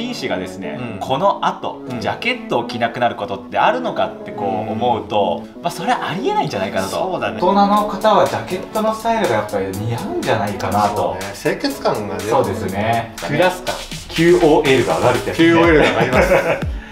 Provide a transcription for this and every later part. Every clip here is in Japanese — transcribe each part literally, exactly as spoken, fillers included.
紳士がですね、 うん、 このあとジャケットを着なくなることってあるのかってこう思うと、まあそれはありえないんじゃないかなと。 そうだね、 大人の方はジャケットのスタイルがやっぱり似合うんじゃないかなと、 ね、清潔感がね、 そうですね、 クラス感キューオーエル が上がるってやつね。 キューオーエル が上がります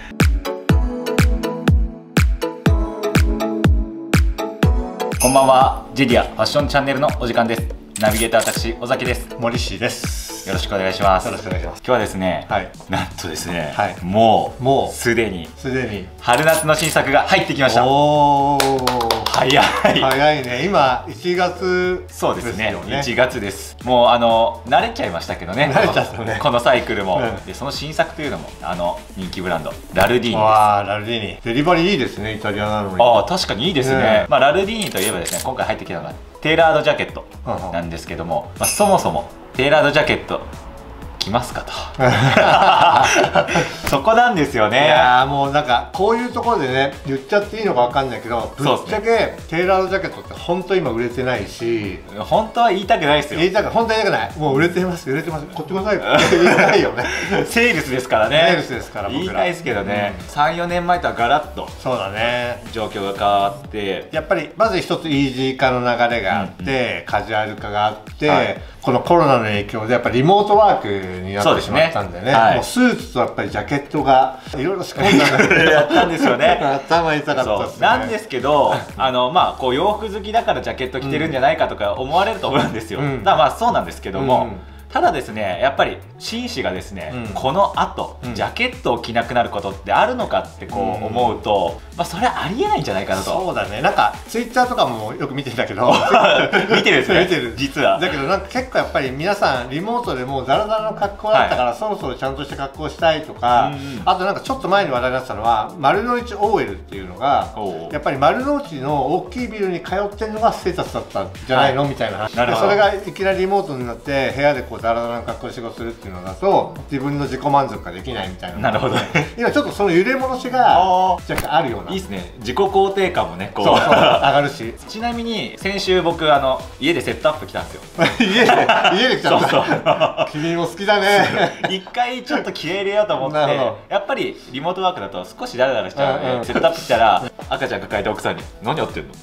こんばんは、ジェディアファッションチャンネルのお時間です。ナビゲーター私尾崎です。 森氏です。 よろしくお願いします。 よろしくお願いします。 今日はですね、はい、なんとですね、はい、もうもうすでにすでに春夏の新作が入ってきました。 おお、 早い早いね。今いちがつですよね。 そうですね、いちがつです。もうあの慣れちゃいましたけどね、 慣れちゃったね、 このサイクルも、 うん、 でその新作というのもあの人気ブランドラルディーニです。 わあ、ラルディーニデリバリーいいですね、イタリアなのに。 ああ、確かにいいですね、ね。まあラルディーニといえばですね、今回入ってきたのがテーラードジャケットなんですけども、まあ、そもそもテーラードジャケット着ますかとそこなんですよね。 いやー、もうなんかこういうところでね言っちゃっていいのかわかんないけど、ぶっちゃけテーラードジャケットって本当今売れてないし、 本当は言いたくないですよ。 言いたく本当に言いたくない。もう売れてます売れてます、買ってくださいって言いたいよねセールスですからね。 セールスですから僕ら言いたいですけどね、うん、さんよねんまえとはガラッとそうだね、 状況が変わって、 やっぱりまず一つイージー化の流れがあって、うんうん、カジュアル化があって、はい、このコロナの影響でやっぱりリモートワークになってしまったんでね、はい、もうスーツとやっぱりジャケットがいろいろ仕込んだんだけどやったんですよね頭痛かったですね。 なんですけど、あのまあこう洋服好きだからジャケット着てるんじゃないかとか思われると思うんですよ、うん、だからまあそうなんですけども、うん、ただですね、やっぱり紳士がですね、うん、このあと、うん、ジャケットを着なくなることってあるのかってこう思うと、うん、まあそれはありえないんじゃないかなと。 そうだね、なんかツイッターとかもよく見てたけど見てるんですね見てる実は。 だけどなんか結構やっぱり皆さんリモートでもうザラザラの格好だったから、はい、そろそろちゃんとした格好したいとか、うん、あとなんかちょっと前に話題になってたのは丸の内 オーエル っていうのがやっぱり丸の内の大きいビルに通ってるのがステータスだったんじゃないの、はい、みたいな話で、それがいきなりリモートになって部屋でこうザラザラの格好して仕事するっていうのだと自分の自己満足ができないみたいな。 なるほど今ちょっとその揺れ戻しが若干あるような。 いいですね、自己肯定感もねこうそうそう上がるしちなみに先週僕あの家でセットアップ来たんですよ家で家で来ちゃった。そうそう君も好きだね一回ちょっと気合い入れようと思ってやっぱりリモートワークだと少しダラダラしちゃうので、うんうん、セットアップ来たら赤ちゃん抱えた奥さんに「何やってんの?」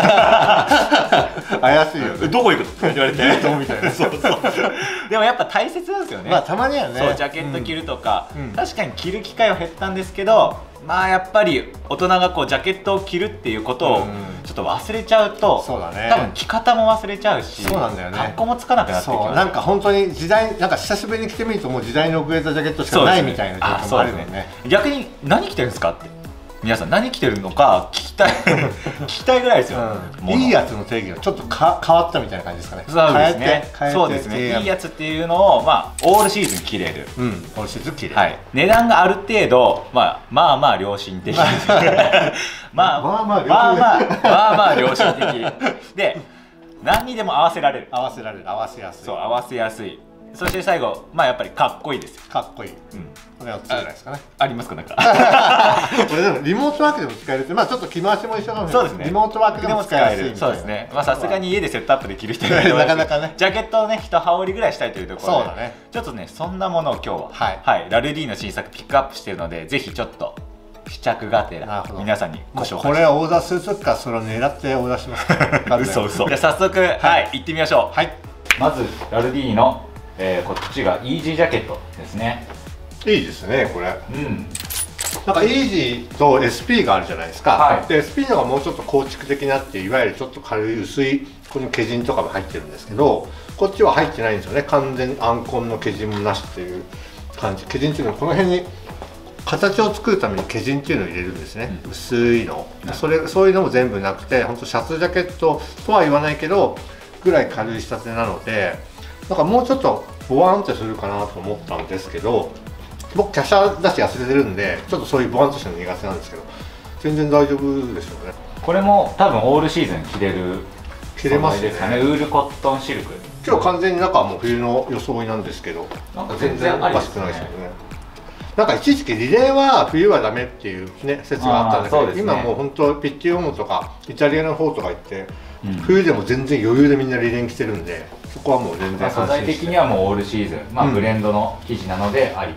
怪しいよね。 どこ行くのって言われてみたいな。そうそうでもやっぱ大切なんですよね。 まあたまにはね、 そうジャケット着るとか、うん、確かに着る機会は減ったんですけど、まあやっぱり大人がこうジャケットを着るっていうことをちょっと忘れちゃうと、 そうだね、 多分着方も忘れちゃうし、 そうなんだよね、 格好もつかなくなってきます。 なんか本当に時代、なんか久しぶりに着てみるともう時代に遅れたジャケットしかないみたいな状況もあるよね。 逆に何着てるんですかって皆さん何着てるのか聞きたい聞きたいぐらいですよ、 うん、いいやつの定義がちょっとか変わったみたいな感じですかね。 そうですね、そうですね、いいやつっていうのをまあオールシーズン着れる、 うん、オールシーズン着れる、 はい、値段がある程度、まあ、まあまあ良心的まあまあまあまあまあまあ良心的で何にでも合わせられる、 合わせられる、合わせやすい、 そう合わせやすい、そして最後まあやっぱりかっこいいですよ。 かっこいい、うん、これよっつぐらいですかね。 ありますかなんかこれでもリモートワークでも使えるって、まあちょっと着回しも一緒かもしれない。 そうですね、 リモートワークでも使える。 そうですね、まあさすがに家でセットアップで着る人いないと思います。なかなかね、ジャケットをね一羽織りぐらいしたいというところで、そうだね、ちょっとねそんなものを今日ははい、はい、ラルディーの新作ピックアップしているので、ぜひちょっと試着がてら皆さんにご紹介。 これをオーダーするときからそれを狙ってオーダーしますから嘘嘘。じゃあ早速はい行ってみましょう。はい、まずラルディーのえー、こっちがイージージャケットですね。 いいですねこれ。うん。なんかイージーと エスピー があるじゃないですか。はい、で エスピー のがもうちょっと構築的になって、いわゆるちょっと軽い薄いこの毛塵とかも入ってるんですけど、こっちは入ってないんですよね。完全アンコンの毛塵もなしっていう感じ。毛塵っていうのはこの辺に形を作るために毛塵っていうのを入れるんですね、うん、薄いの。それそういうのも全部なくて、本当シャツジャケットとは言わないけどぐらい軽い仕立てなので。なんかもうちょっとボワンってするかなと思ったんですけど、僕華奢だし痩せてるんでちょっとそういうボワンとしたの苦手なんですけど、全然大丈夫ですよね。 これも多分オールシーズン着れる着れますね。 ウールコットンシルク。 今日完全に中はもう冬の装いなんですけど、 なんか全然おかしくないですよね。 なんか一時期リレーは冬はダメっていうね説があったんだけど、ね、今もう本当ピッチオーモとかイタリアの方とか行って、うん、冬でも全然余裕でみんなリレーに着てるんで、そこはもう全然素材的にはもうオールシーズン、まあブレンドの生地なのであり、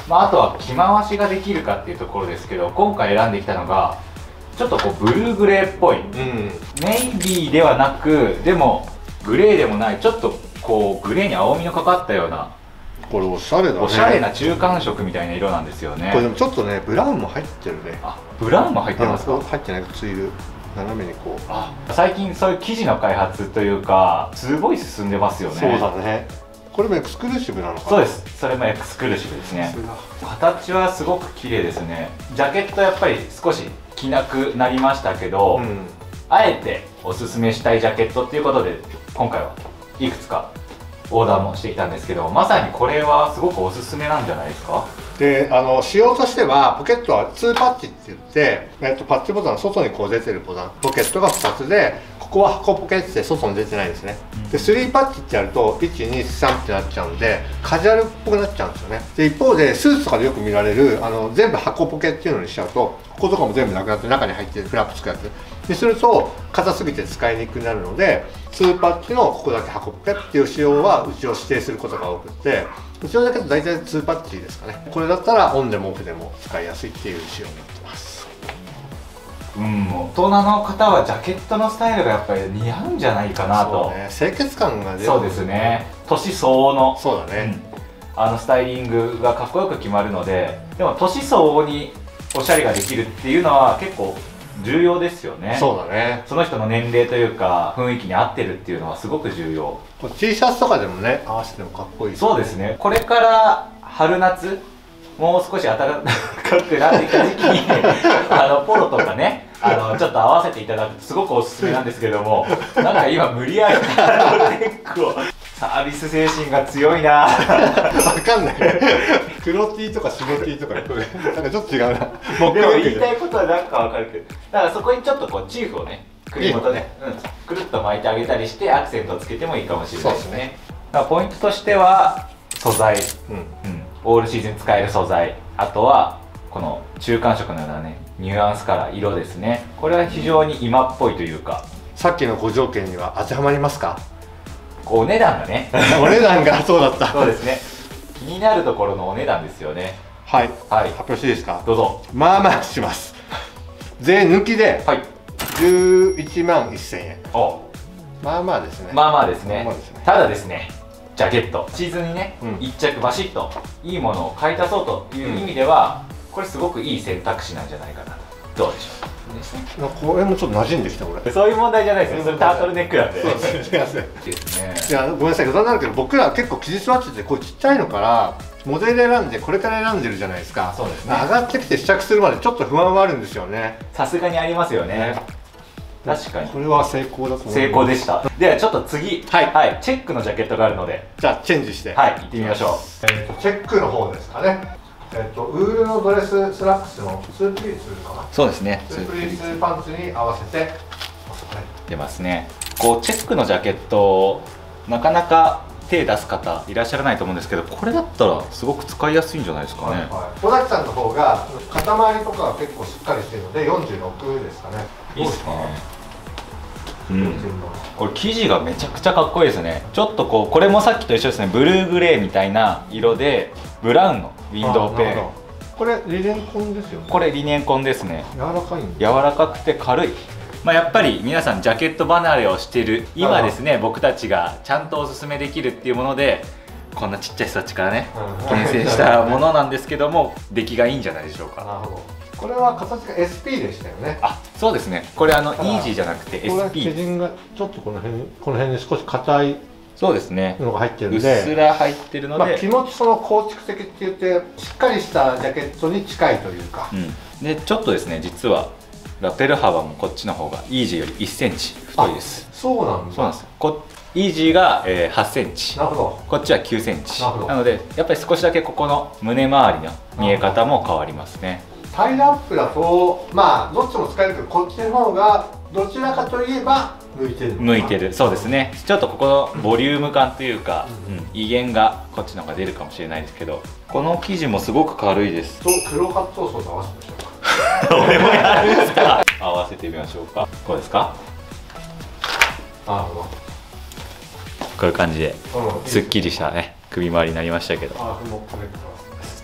まあ、あとは着回しができるかっていうところですけど、今回選んできたのがちょっとこうブルーグレーっぽい、うん、ネイビーではなくでもグレーでもないちょっとこうグレーに青みのかかったような、 これおしゃれだね、 おしゃれな中間色みたいな色なんですよね。 これでもちょっとねブラウンも入ってるね。 あ、ブラウンも入ってますか？ 入ってない、ツイル斜めにこう。 あ、最近そういう生地の開発というかすごい進んでますよね。 そうだね。これもエクスクルーシブなのかな。 そうです、それもエクスクルーシブですね。形はすごく綺麗ですね。ジャケットやっぱり少し着なくなりましたけど、うん、あえておすすめしたいジャケットっていうことで今回はいくつかオーダーもしてきたんですけど、まさにこれはすごくおすすめなんじゃないですか。 で、あの仕様としてはポケットはツーパッチって言って、えっと、パッチボタンの外にこう出てるボタンポケットがふたつで、ここは箱ポケットで外に出てないんですね。でスリーパッチってやるといちにさんってなっちゃうんでカジュアルっぽくなっちゃうんですよね。で一方でスーツとかでよく見られるあの全部箱ポケっていうのにしちゃうと、こことかも全部なくなって中に入ってるフラップつくやつにすると硬すぎて使いにくくなるので、ツーパッチのここだけ箱ポケっていう仕様はうちを指定することが多くて、うちのだけど大体ツーパッチですかね。これだったらオンでもオフでも使いやすいっていう仕様になってます。 うん、大人の方はジャケットのスタイルがやっぱり似合うんじゃないかなと。 そうね、清潔感が出る。 そうですね、年相応のそうだね、 うん、あのスタイリングがかっこよく決まるので、でも年相応におしゃれができるっていうのは結構重要ですよね。 そうだね。 その人の年齢というか雰囲気に合ってるっていうのはすごく重要。 T シャツとかでもね合わせてもかっこいい、ね、 そうですね。これから春夏もう少し暖かくなってきた時期にあのポロとかね、あのちょっと合わせていただくとすごくおすすめなんですけども、なんか今無理やりローテックをサービス精神が強いな。 分かんない黒 T とか白 T とかなんかちょっと違うな。 でも言いたいことはなんか分かるけど、だからそこにちょっとこうチーフをね首元で、うん、くるっと巻いてあげたりしてアクセントをつけてもいいかもしれないですね。だからポイントとしては素材、うんうん、オールシーズン使える素材、あとはこの中間色のようなねニュアンスカラー、色ですね。これは非常に今っぽいというか、 さっきのご条件には当てはまりますか？ お値段がねお値段がそうだったそうですね、気になるところのお値段ですよね。 はい、はい、発表していいですか？どうぞ。 まあまあします。税抜きでじゅういちまんせんえん。お、まあまあですね。 まあまあですね。ただですね、ジャケットシーズンにね、うん、いっ着バシッといいものを買い足そうという意味では、うん、これすごくいい選択肢なんじゃないかなと。どうでしょう？ これもちょっと馴染んできた俺。 そういう問題じゃないですよ。それタートルネックなんで。 そうですね。ですね。いやごめんなさい、余談になるけど僕ら結構生地スワッチってこうちっちゃいのからモデル選んでこれから選んでるじゃないですか。そうですね。上がってきて試着するまでちょっと不安はあるんですよね。 さすがにありますよね。確かに。 これは成功だと思う。 成功でした。ではちょっと次、はい、はい、チェックのジャケットがあるので、 じゃあチェンジしてはい行ってみましょう。 えっとチェックの方ですかね。えっとウールのドレススラックスのツープリーツかな。 そうですね。 ツープリーツパンツに合わせて出ますね。こうチェックのジャケットなかなか手出す方いらっしゃらないと思うんですけど、これだったらすごく使いやすいんじゃないですかね。はいはい、 小崎さんの方が肩周りとかは結構しっかりしてるのでよんじゅうろくですかね。 いいですね。うん、これ生地がめちゃくちゃかっこいいですね。ちょっとこうこれもさっきと一緒ですね。ブルーグレーみたいな色でブラウンのウィンドウペン。 これリネンコンですよね。 これリネンコンですね。 柔らかいん柔らかくて軽い。まあやっぱり皆さんジャケット離れをしてる今ですね、僕たちがちゃんとおすすめできるっていうもので、こんなちっちゃい人たちからね厳選したものなんですけども、出来がいいんじゃないでしょうか。なるほど。 これは形が エスピー でしたよね。 あ、そうですね。これあのイージーじゃなくて エスピー。 毛人がちょっとこの辺この辺に少し硬いそうですねのが入ってるんで、 うっすら入ってるので、 まあ、気持ちその構築的って言ってしっかりしたジャケットに近いというか、 うん、でちょっとですね実はラペル幅もこっちの方がイージーよりいっセンチ太いです。 そうなんだ。 そうなんです。こイージーが、えー、はちセンチ、 なるほど。 こっちはきゅうセンチ な, なのでやっぱり少しだけここの胸周りの見え方も変わりますね。 タイルアップだとまあどっちも使えるけど、こっちの方がどちらかといえば向いてる向いてる。そうですね。ちょっとここのボリューム感というか、うんうん、威厳がこっちの方が出るかもしれないですけど、この生地もすごく軽いです。 と黒カットソース合わせましょうか。 俺もやるんですか。合わせてみましょうか。こうですか。 なるほど。 こういう感じで、うん、すっきりしたね首周りになりましたけど、 あもう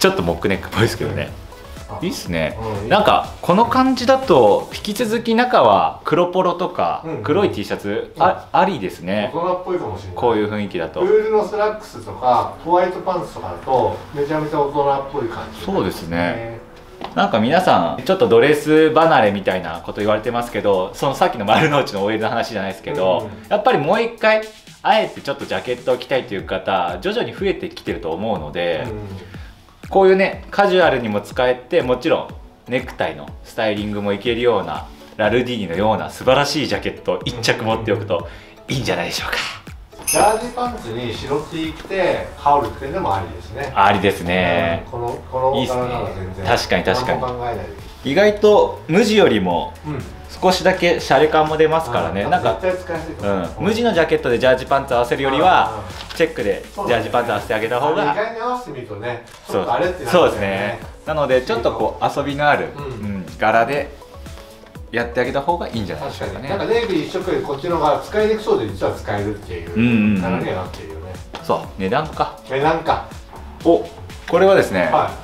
ちょっとモックネックっぽいですけどね、いいっすね、うん、なんかこの感じだと引き続き中は黒ポロとか黒い T シャツ、うん、あ, ありですね。 大人っぽいかもしれない。 こういう雰囲気だとウールのスラックスとかホワイトパンツとかだとめちゃめちゃ大人っぽい感じ、ね、 そうですね。なんか皆さんちょっとドレス離れみたいなこと言われてますけど、そのさっきの丸の内の オーエル の話じゃないですけど、うんうん、やっぱりもう一回あえてちょっとジャケットを着たいという方徐々に増えてきてると思うので、うん、こういうねカジュアルにも使えて、もちろんネクタイのスタイリングもいけるようなラルディーニのような素晴らしいジャケットをいっ着持っておくといいんじゃないでしょうか。 ジャージパンツに白 T 着て羽織るっていうのもありですね。 ありですね、 うん、このこのいいですね。確かに確かに。 考えないで意外と無地よりも少しだけシャレ感も出ますからね。なんか無地のジャケットでジャージパンツ合わせるよりはチェックでジャージパンツ合わせてあげた方が、 意外に合わせてみるとね、 そうそうですね。なのでちょっとこう遊びのある、うんうん、柄でやってあげた方がいいんじゃないですかね。 確かになんかネイビー一色よりこっちのが使いにくそうで実は使えるっていう柄にはなってるよね。 そう、値段か値段かお、これはですね、はい、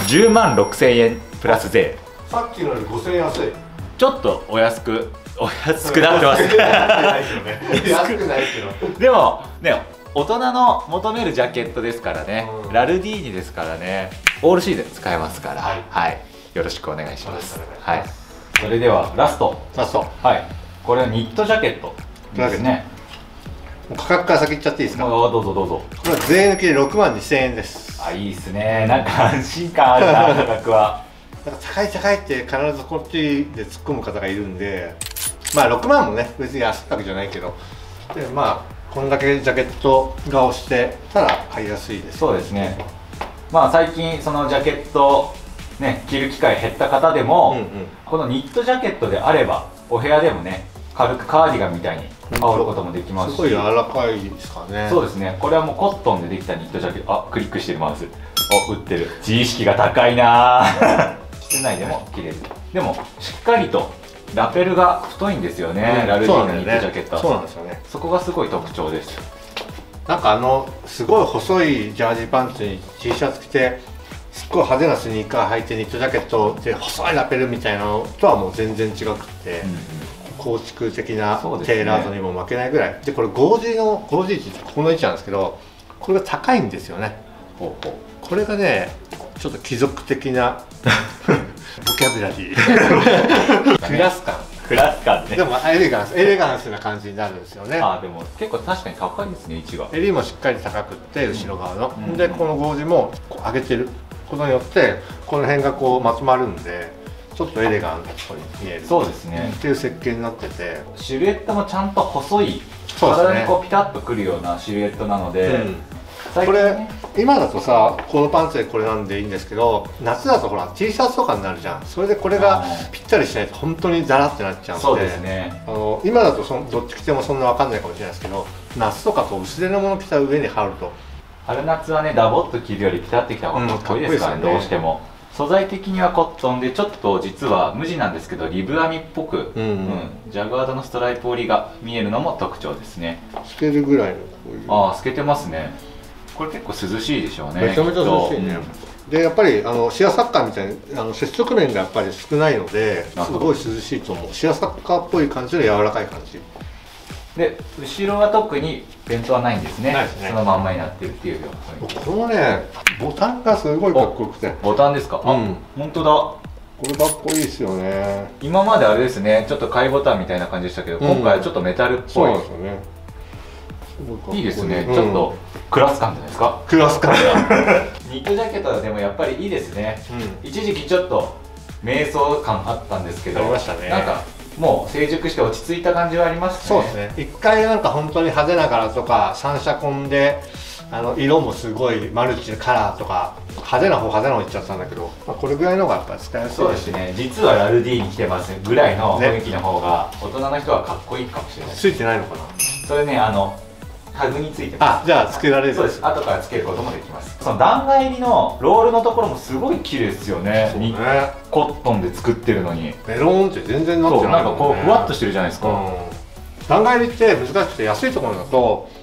じゅうまんろくせんえんプラス税。 さっきのよりごせんえん安い。 ちょっとお安くお安くなってます安くないけどでもね、大人の求めるジャケットですからね、うん、ラルディーニですからね、オールシーズン使えますから、はい、はい、よろしくお願いします。はい、それではラストラストはい、これはニットジャケットですね。 価格から先言っちゃっていいですか。 どうぞどうぞ。 これは税抜きでろくまんにせんえんです。 あ、いいですね。なんか安心感あるな価格は。 なんか高い高いって必ずこっちで突っ込む方がいるんで、まあろくまんもね別に安いわけじゃないけど、でまあこんだけジャケットが押してたら買いやすいです。 そうですね。まあ最近そのジャケットね着る機会減った方でも、うんうん、このニットジャケットであればお部屋でもね軽くカーディガンみたいに羽織ることもできますし、 すごい柔らかいですかね。 そうですね。これはもうコットンでできたニットジャケット。あ、クリックしてるマウス。お、売ってる。自意識が高いな室内でも着れる。でもしっかりとラペルが太いんですよね、うん、ラルディーニのニットジャケットは。 そうなんですよね。 そこがすごい特徴です。 なんかあのすごい細いジャージパンツに T シャツ着てすっごい派手なスニーカー履いてニットジャケットで細いラペルみたいなのとはもう全然違くて、うんうん、構築的なテーラードにも負けないぐらいで、これゴージーのゴージーってここの位置なんですけど、これが高いんですよね。ほうほう。これがねちょっと貴族的なボキャブラリークラス感クラス感ね。 でもエレガンスエレガンスな感じになるんですよね。 あ、でも結構確かに高いですね、位置が。 襟もしっかり高くって後ろ側の、うん、でこのゴージもこう上げてることによってこの辺がこうまとまるんでちょっとエレガントに見える。 そうですね。 っていう設計になってて、 シルエットもちゃんと細い、体にこうピタッとくるようなシルエットなので、うん、 これ今だとさこのパンツでこれなんでいいんですけど、夏だとほら T シャツとかになるじゃん。それでこれがぴったりしないと本当にザラってなっちゃうんで、 そうですね。 あの今だとそのどっち着てもそんな分かんないかもしれないですけど、夏とかこう薄手のもの着た上に羽織ると、 春夏はねダボっと着るよりピタッと着た方がかっこいいですからね、うん、どうしても。素材的にはコットンでちょっと実は無地なんですけどリブ編みっぽく、うんうんうん、ジャガードのストライプ織りが見えるのも特徴ですね。 透けるぐらいのこういう、 ああ透けてますね。これ結構涼しいでしょうね。 めちゃめちゃ涼しいね、うん、でやっぱりあのシアサッカーみたいにあの接触面がやっぱり少ないのですごい涼しいと思う。シアサッカーっぽい感じの柔らかい感じで、後ろは特にベントはないんですね。ないですね。そのまんまになってるっていうような。このねボタンがすごいかっこよくて。 ボタンですか。あ、うん、本当だ。これかっこいいですよね。 今まであれですね、ちょっと貝ボタンみたいな感じでしたけど、うん、今回はちょっとメタルっぽい。そうなんですよね。いいですね、うん、ちょっとクラス感じゃないですか。 クラス感がニットジャケットはでもやっぱりいいですね、うん、一時期ちょっと瞑想感あったんですけど、ありましたね。なんかもう成熟して落ち着いた感じはありますね。 そうですね。一回なんか本当に派手な柄とか三者混であの色もすごいマルチカラーとか派手な方派手な方いっちゃったんだけど、まあ、これぐらいの方がやっぱり使いやすい。 そうですね。実はラルディーに来てますぐらいの雰囲気の方が大人の人はかっこいいかもしれない。 ついてないのかな。 それね、あのタグについてます。 あ、じゃあつけられる。 そうです。後からつけることもできます。その段階入りのロールのところもすごい綺麗ですよね。そうね。コットンで作ってるのにベローンって全然なってない、ね、 そう、なんかこうふわっとしてるじゃないですか、 うん、段階入りって難しくて安いところだと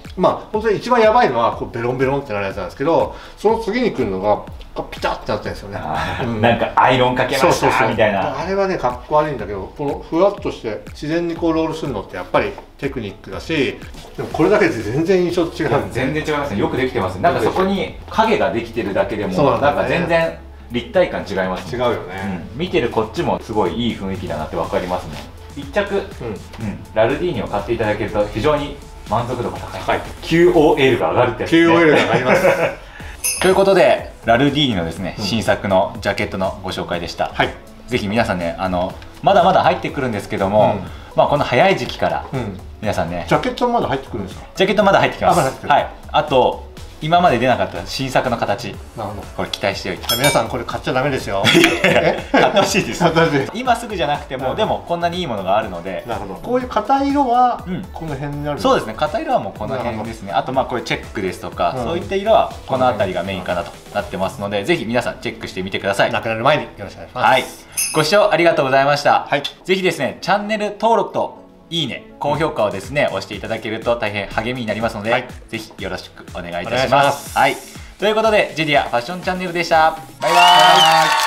まあ本当に一番やばいのはこうベロンベロンってなるやつなんですけど、その次に来るのがピタッてなってるんですよね、 うん、なんかアイロンかけましたみたいな。 あれはねかっこ悪いんだけど、このふわっとして自然にこうロールするのってやっぱりテクニックだし、でもこれだけで全然印象違うんで、 全然違いますね。よくできてますね。なんかそこに影ができてるだけでもなんか全然立体感違いますね。違うよね、 うん、見てるこっちもすごいいい雰囲気だなって分かりますね。一着、うんうん、ラルディーニを買っていただけると非常に満足度が高い、はい、キューオーエル が上がるってやつですね。 キューオーエル が上がりますということでラルディーニのですね、うん、新作のジャケットのご紹介でした、はい、ぜひ皆さんね、あのまだまだ入ってくるんですけども、うん、まあこの早い時期から皆さんね、 ジャケットまだ入ってくるんですか？ ジャケットまだ入ってきます。はい、あと今まで出なかった新作の形、なるほど、これ期待しておいて。 皆さんこれ買っちゃダメですよ。 買ってほしいです。今すぐじゃなくても、でもこんなにいいものがあるので。 なるほど。こういう硬い色はこの辺になる。 そうですね、硬い色はもうこの辺ですね。あとまあこれチェックですとか、そういった色はこの辺りがメインかなとなってますので、ぜひ皆さんチェックしてみてください。 なくなる前によろしくお願いします。 はい、ご視聴ありがとうございました。はい、ぜひですねチャンネル登録といいね、高評価をですね、押していただけると大変励みになりますので、はい、ぜひよろしくお願いいたします。はい、ということでジェディアファッションチャンネルでした。バイバーイ。